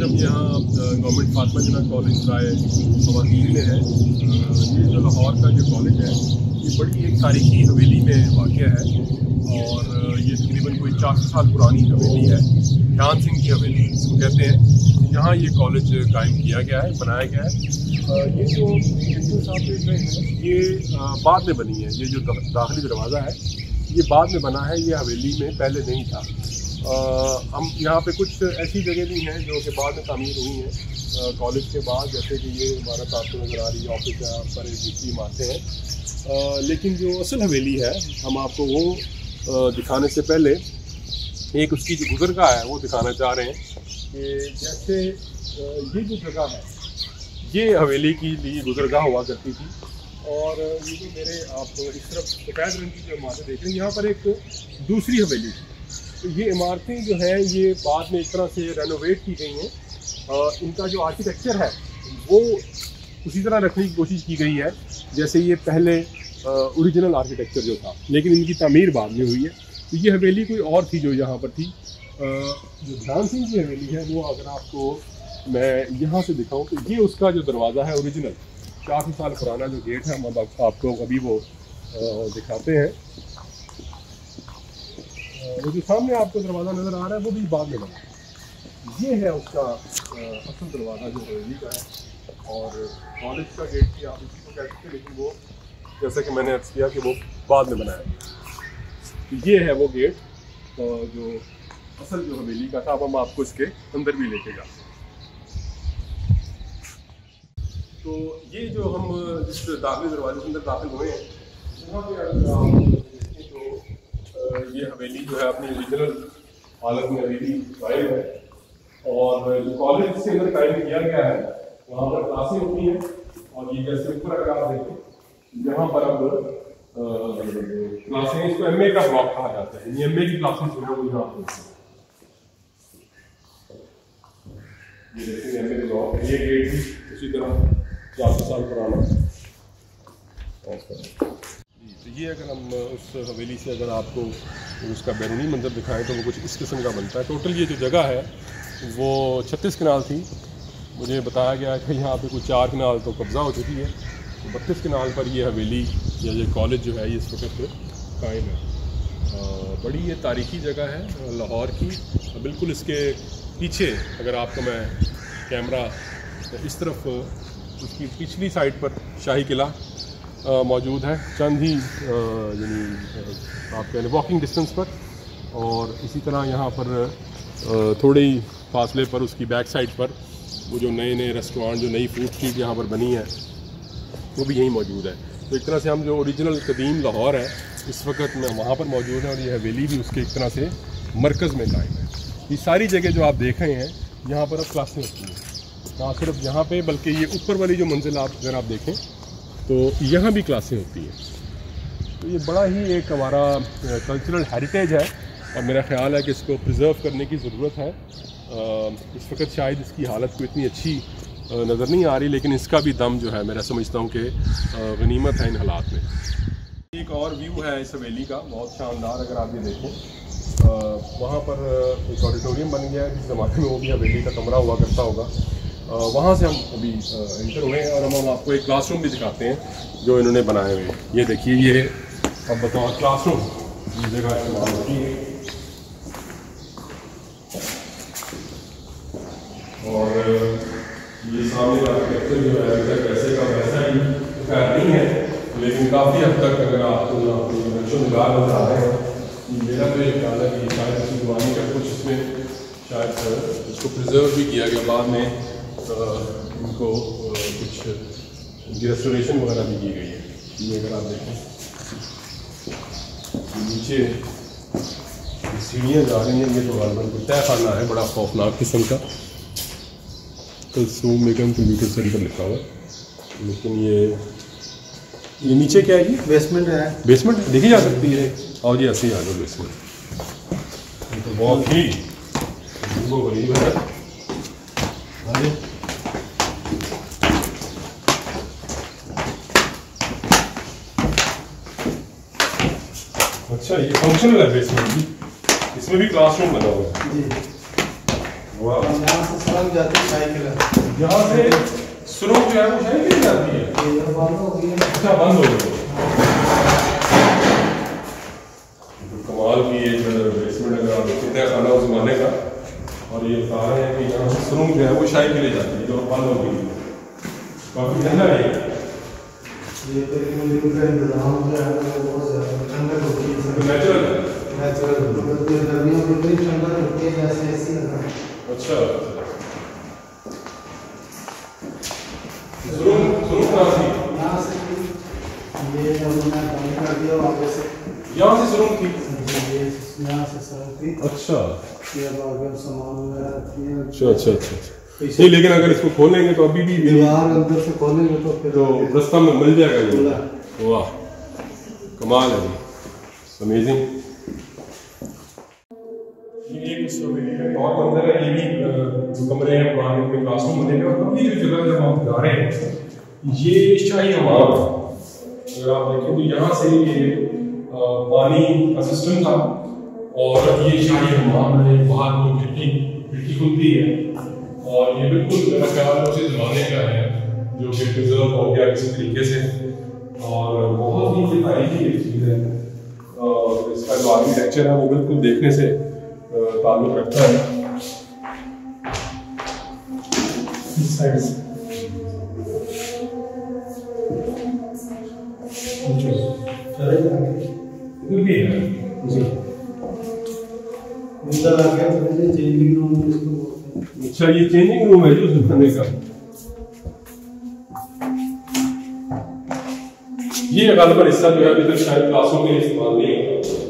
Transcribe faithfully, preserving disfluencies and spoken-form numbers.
हम यहाँ गवर्नमेंट फातिमा जना कॉलेज राय खवातीन में है। ये जो लाहौर का जो कॉलेज है ये बड़ी एक तारीखी हवेली में वाक़या है और ये तकरीबन कोई चार सौ साल पुरानी हवेली है। ध्यान सिंह की हवेली इसको कहते हैं। यहाँ ये कॉलेज कायम किया गया है, बनाया गया है। ये जो प्रिंसिपल साहब देख रहे हैं ये बाद में बनी है। ये जो दाखिली दरवाज़ा है ये बाद में बना है, ये हवेली में पहले नहीं था। आ, हम यहाँ पे कुछ ऐसी जगह भी हैं जो कि बाद में तामीर हुई हैं कॉलेज के बाद, जैसे कि ये इमारत आपको नज़र आ रही है, ऑफिस है, आप पर दूसरी इमारतें हैं। आ, लेकिन जो असल हवेली है हम आपको वो आ, दिखाने से पहले एक उसकी जो गुज़रगाह है वो दिखाना चाह रहे हैं कि जैसे ये जो जगह है ये हवेली की लिए गुज़रगाह हुआ करती थी। और ये जो मेरे आप इस तरफ सफ़ेद रंग की जो इमारतें देख रहे हैं यहाँ पर एक दूसरी हवेली थी। तो ये इमारतें जो हैं ये बाद में एक तरह से रेनोवेट की गई हैं। इनका जो आर्किटेक्चर है वो उसी तरह रखने की कोशिश की गई है जैसे ये पहले ओरिजिनल आर्किटेक्चर जो था, लेकिन इनकी तामीर बाद में हुई है। तो ये हवेली कोई और थी जो यहाँ पर थी। जो ध्यान सिंह की हवेली है वो अगर आपको मैं यहाँ से दिखाऊँ तो ये उसका जो दरवाज़ा है ओरिजिनल चार सौ साल पुराना जो गेट है, हम आपको अभी वो दिखाते हैं। वो जो सामने आपको दरवाज़ा नज़र आ रहा है वो भी बाद में बना। ये है उसका असल दरवाज़ा जो हवेली का है। और कॉलेज का गेट भी आप इसी को कह सकते हैं, लेकिन वो जैसा कि मैंने अर्ज़ किया कि वो बाद में बनाया। तो ये है वो गेट जो असल जो हवेली का था। अब हम आपको इसके अंदर भी लेके जाते हैं। तो ये जो हम जिस दाखिली दरवाजे के अंदर दाखिल हुए हैं यहाँ पे आप देखें तो ये हवेली जो है अपनी ओरिजिनल हालत में हवेली कायम है। और जो कॉलेज जिसके अंदर कायम किया गया है वहाँ पर क्लासें होती हैं। और ये जैसे ऊपर अगर आप देखें यहाँ पर अब क्लासें, इसको एम ए का ब्लॉक कहा जाता है। एम ए की क्लासेस जो है वो यहाँ पर ये देखें एम ए ब्लॉक। ये गेट भी उसी तरह चार सौ साल पुराना। तो ये अगर हम उस हवेली से अगर आपको उसका बैरूनी मंजर दिखाएं तो वो कुछ इस किस्म का बनता है। टोटल ये जो जगह है वो छत्तीस कनाल थी। मुझे बताया गया कि यहाँ पे कुछ चार कनाल तो कब्ज़ा हो चुकी है, तो बत्तीस कनाल पर ये हवेली या ये कॉलेज जो है ये इस वक्त कायम है। बड़ी ये तारीखी जगह है लाहौर की। बिल्कुल इसके पीछे अगर आपको मैं कैमरा इस तरफ, उसकी पिछली साइड पर शाही किला मौजूद है, चंद ही यानी आप कह लें वॉकिंग डिस्टेंस पर। और इसी तरह यहाँ पर थोड़े ही फासले पर उसकी बैक साइड पर वो जो नए नए रेस्टोरेंट, जो नई फूड स्ट्रीट यहाँ पर बनी है वो भी यहीं मौजूद है। तो एक तरह से हम जो ओरिजिनल कदीम लाहौर है इस वक्त में वहाँ पर मौजूद है। और ये हवेली भी उसके एक तरह से मरकज़ में कायम है। ये सारी जगह जो आप देख रहे हैं यहाँ पर अब क्लासें होती हैं, ना सिर्फ यहाँ पे बल्कि ये ऊपर वाली जो मंजिल आप अगर आप देखें तो यहाँ भी क्लासें होती हैं। तो ये बड़ा ही एक हमारा कल्चरल हेरिटेज है और मेरा ख्याल है कि इसको प्रिजर्व करने की ज़रूरत है। इस वक्त शायद इसकी हालत को इतनी अच्छी नज़र नहीं आ रही, लेकिन इसका भी दम जो है मेरा समझता हूँ कि गनीमत है इन हालात में। एक और व्यू है इस हवेली का बहुत शानदार। अगर आप ये देखें वहाँ पर एक ऑडिटोरियम बन गया है, जिस ज़माने में वो भी हवेली का कमरा हुआ करता होगा। वहाँ से हम अभी एंटर हुए हैं और हम हम आपको एक क्लासरूम भी दिखाते हैं जो इन्होंने बनाए हुए हैं। ये देखिए, ये अब बताओ क्लासरूम ये जगह इस्तेमाल होती है। और ये सामने का आर्किटेक्चर जो है वैसे का वैसा ही खैर नहीं है, लेकिन काफ़ी हद तक अगर आपको नक्शो निगार नजर आ रहे हैं, मेरा तो ये ख्याल है कि शायद इसकी जवानी का कुछ इसमें शायद इसको प्रिजर्व भी किया गया। बाद में इनको कुछ इनकी रेस्टोरेशन वगैरह भी की गई है। ये अगर आप देखें नीचे सीढ़ियाँ जा रही हैं, ये तो गालबन को तय खाना है, बड़ा खौफनाक किस्म का। तो सूम मेकम कंप्यूटर सेंटर लिखा हुआ, लेकिन ये ये नीचे क्या है? ये बेसमेंट है। बेसमेंट देखी जा सकती है। और जी ऐसे ही आ जाओ बेसमेंट। ये तो बहुत ही वो गरीब है। अरे अच्छा, ये फंक्शनल है बेसमेंट भी, इसमें भी क्लासरूम बना हुआ है। वाह, यहाँ से सुरंग जाती है शाही किला, यहाँ से सुरंग जो है वो शाही किले जाती है। ये बंद हो गई है। अच्छा, बंद हो गई। कमाल की एक बेसमेंट अगर आप देखते हैं खाना उस जमाने का, और ये बता रहे हैं कि यहाँ से सुरंग जो है वो शाही किले जाती है जो बंद हो गई। काफी ठंडा है ये तकरीबन का इंतजाम जो है वो बहुत ज़्यादा ठंडक होती है, नेचुरल है। नेचुरल गर्मियों में इतनी ठंडक होती है जैसे ऐसी लगा। अच्छा, सुरंग सुरंग कहाँ थी? यहाँ से ये हमने बंद कर दिया वापस से, यहाँ से सुरंग थी। ये यहाँ से सुरंग थी। अच्छा, ये बाहर सामान वगैरह रखती है। अच्छा अच्छा अच्छा नहीं, लेकिन अगर इसको खोलेंगे तो अभी भी दीवार अंदर से खोलेंगे तो फिर तो रास्ता में मिल जाएगा ये। वाह, कमाल है, अमेजिंग। ये एक हवेली का और मंजर है। ये भी जो कमरे हैं पुराने में क्लासरूम बने हुए, और अभी जो जगह जब आप जा रहे हैं ये शाही हमाम है। अगर आप देखें तो यहाँ से ये पानी का सिस्टम था, और ये शाही हमाम है। बाहर वो खिड़की खिड़की खुलती है, और ये बिल्कुल मेरा ख्याल उसी जमाने का है जो कि प्रिजर्व हो गया किसी तरीके से, और बहुत ही तारीखी एक चीज़ है। और इसका जो आर्किटेक्चर है वो बिल्कुल देखने से ताल्लुक रखता है। इस साइड से इधर भी है जी। अंदर आ गया तो चेंजिंग रूम इसको बोलते हैं। अच्छा, ये चेंजिंग रूम है जो दिखाने का। ये गालिबन हिस्सा जो है अभी तक शायद क्लासों में इस्तेमाल नहीं होता।